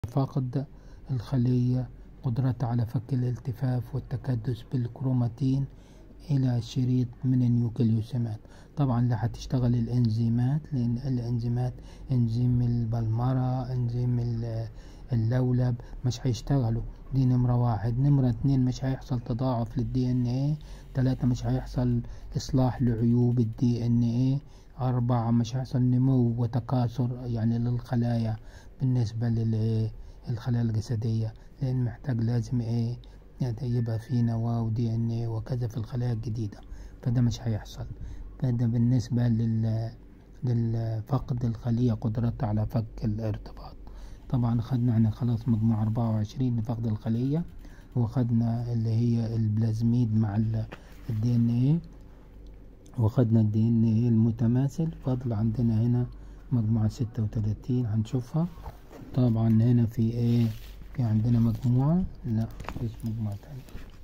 فقد الخلية قدرتها على فك الالتفاف والتكدس بالكروماتين إلى شريط من النيوكليوسومات. طبعا لا هتشتغل الإنزيمات، لأن الإنزيمات إنزيم البلمرة، إنزيم اللولب مش هيشتغلوا. دي نمرة واحد. نمرة اتنين، مش هيحصل تضاعف للدي ان ايه. تلاتة، مش هيحصل إصلاح لعيوب الدي ان ايه. أربعة، مش هيحصل نمو وتكاثر يعني للخلايا بالنسبة للخلايا الجسدية، لأن محتاج لازم ايه يبقى في نواة ودي ان ايه وكذا في الخلايا الجديدة، فده مش هيحصل. فده بالنسبة للفقد الخلية قدرتها على فك الارتباط. طبعا خدنا احنا خلاص مجموعة 24 لفقد الخلية، وخدنا اللي هي البلازميد مع الدي ان ايه، وخدنا الدي ان ايه المتماثل. فاضل عندنا هنا مجموعة 36 هنشوفها. طبعا هنا في ايه، في عندنا مجموعة، لا مفيش مجموعة تانية.